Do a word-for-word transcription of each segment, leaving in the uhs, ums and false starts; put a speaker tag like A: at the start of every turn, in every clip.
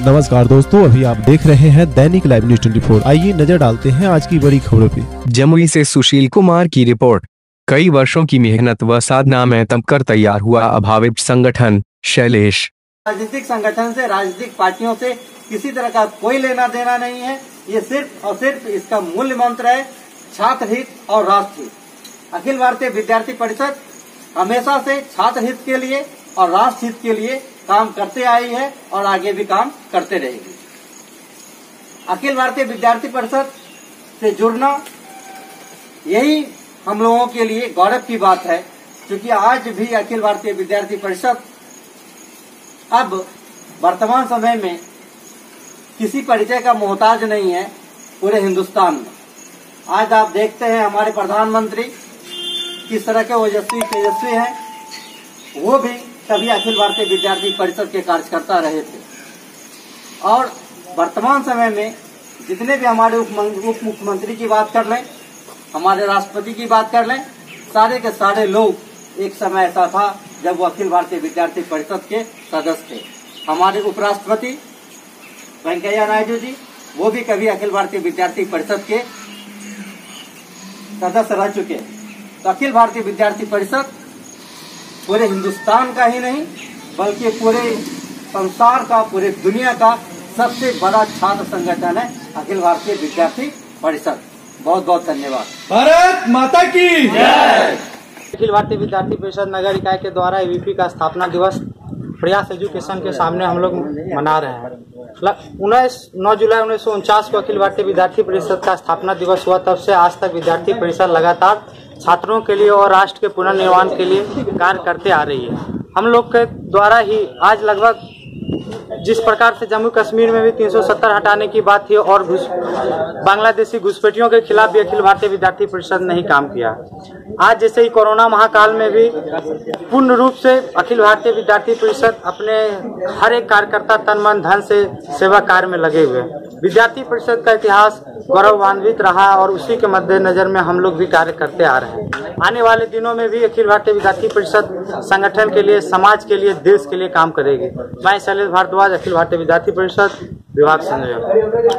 A: नमस्कार दोस्तों, अभी आप देख रहे हैं दैनिक लाइव न्यूज चौबीस। आइए नजर डालते हैं आज की बड़ी खबरों पे।
B: जमुई से सुशील कुमार की रिपोर्ट। कई वर्षों की मेहनत व साधना में तब कर तैयार हुआ अभावित संगठन। शैलेश।
C: राजनीतिक संगठन से, राजनीतिक पार्टियों से किसी तरह का कोई लेना देना नहीं है। ये सिर्फ और सिर्फ इसका मूल मंत्र है छात्र हित और राष्ट्र हित। अखिल भारतीय विद्यार्थी परिषद हमेशा से छात्र हित के लिए और राष्ट्र हित के लिए काम करते आई है और आगे भी काम करते रहेगी। अखिल भारतीय विद्यार्थी परिषद से जुड़ना यही हम लोगों के लिए गौरव की बात है, क्योंकि आज भी अखिल भारतीय विद्यार्थी परिषद अब वर्तमान समय में किसी परिचय का मोहताज नहीं है पूरे हिंदुस्तान में। आज आप देखते हैं हमारे प्रधानमंत्री किस तरह के ओजस्वी तेजस्वी हैं, वो भी कभी अखिल भारतीय विद्यार्थी परिषद के कार्यकर्ता रहे थे। और वर्तमान समय में जितने भी हमारे उप मुख्यमंत्री की बात कर लें, हमारे राष्ट्रपति की बात कर लें, सारे के सारे लोग एक समय ऐसा था जब वो अखिल भारतीय विद्यार्थी परिषद के सदस्य थे। हमारे उपराष्ट्रपति वेंकैया नायडू जी, वो भी कभी अखिल भारतीय विद्यार्थी परिषद के सदस्य रह चुके। तो अखिल भारतीय विद्यार्थी परिषद पूरे हिंदुस्तान का ही नहीं बल्कि पूरे संसार का, पूरे दुनिया का सबसे बड़ा छात्र संगठन है अखिल भारतीय विद्यार्थी परिषद। बहुत बहुत धन्यवाद।
D: भारत माता की जय।
E: अखिल भारतीय विद्यार्थी परिषद नगर इकाई के द्वारा एबीपी का स्थापना दिवस प्रयास एजुकेशन के सामने हम लोग मना रहे हैं। उन्नीस नौ जुलाई उन्नीस सौ उनचास को अखिल भारतीय विद्यार्थी परिषद का स्थापना दिवस हुआ। तब से आज तक विद्यार्थी परिषद लगातार छात्रों के लिए और राष्ट्र के पुनर्निर्माण के लिए कार्य करते आ रही है। हम लोग के द्वारा ही आज लगभग जिस प्रकार से जम्मू कश्मीर में भी तीन सौ सत्तर हटाने की बात थी और बांग्लादेशी घुसपैठियों के खिलाफ भी अखिल भारतीय विद्यार्थी परिषद ने ही काम किया। आज जैसे ही कोरोना महाकाल में भी पूर्ण रूप से अखिल भारतीय विद्यार्थी परिषद अपने हर एक कार्यकर्ता तन मन धन से सेवा कार्य में लगे हुए। विद्यार्थी परिषद का इतिहास गौरवान्वित रहा और उसी के मद्देनजर में हम लोग भी कार्य करते आ रहे हैं। आने वाले दिनों में भी अखिल भारतीय विद्यार्थी परिषद संगठन के लिए, समाज के लिए, देश के लिए काम करेगी। मैं शैलेश भारद्वाज, अखिल भारतीय विद्यार्थी परिषद विभाग संयोजक।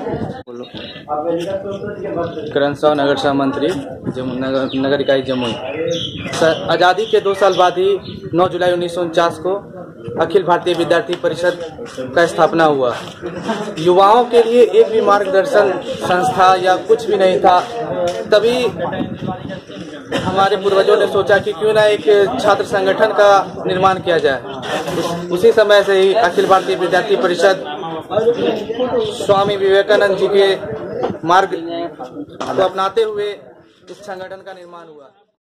F: करण साव, नगर सह मंत्री, नगर, नगर इकाई जमुई। आज़ादी के दो साल बाद ही नौ जुलाई उन्नीस सौ उनचास को अखिल भारतीय विद्यार्थी परिषद का स्थापना हुआ। युवाओं के लिए एक भी मार्गदर्शन संस्था या कुछ भी नहीं था। तभी हमारे पूर्वजों ने सोचा कि क्यों ना एक छात्र संगठन का निर्माण किया जाए। उस, उसी समय से ही अखिल भारतीय विद्यार्थी परिषद स्वामी विवेकानंद जी के मार्ग को अपनाते हुए इस संगठन का निर्माण हुआ।